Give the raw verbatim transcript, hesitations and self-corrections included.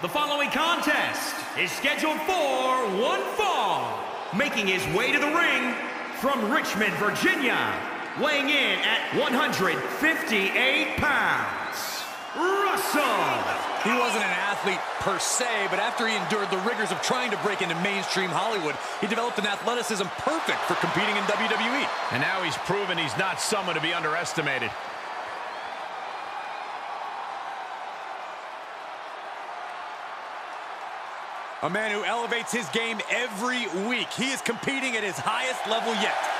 The following contest is scheduled for one fall. Making his way to the ring from Richmond, Virginia, weighing in at one hundred fifty-eight pounds, Russell. He wasn't an athlete per se, but after he endured the rigors of trying to break into mainstream Hollywood, he developed an athleticism perfect for competing in W W E. And now he's proven he's not someone to be underestimated. A man who elevates his game every week. He is competing at his highest level yet.